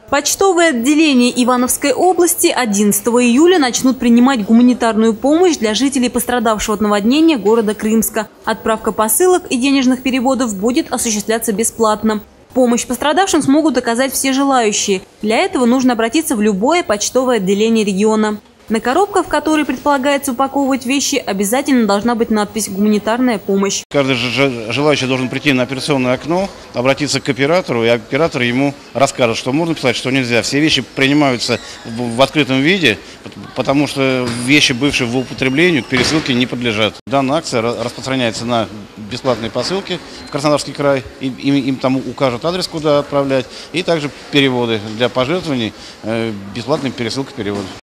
Почтовые отделения Ивановской области 11 июля начнут принимать гуманитарную помощь для жителей пострадавшего от наводнения города Крымска. Отправка посылок и денежных переводов будет осуществляться бесплатно. Помощь пострадавшим смогут оказать все желающие. Для этого нужно обратиться в любое почтовое отделение региона. На коробках, в которые предполагается упаковывать вещи, обязательно должна быть надпись «Гуманитарная помощь». Каждый желающий должен прийти на операционное окно, обратиться к оператору, и оператор ему расскажет, что можно писать, что нельзя. Все вещи принимаются в открытом виде, потому что вещи, бывшие в употреблении, к пересылке не подлежат. Данная акция распространяется на бесплатные посылки в Краснодарский край, им там укажут адрес, куда отправлять, и также переводы для пожертвований, бесплатная пересылка переводов.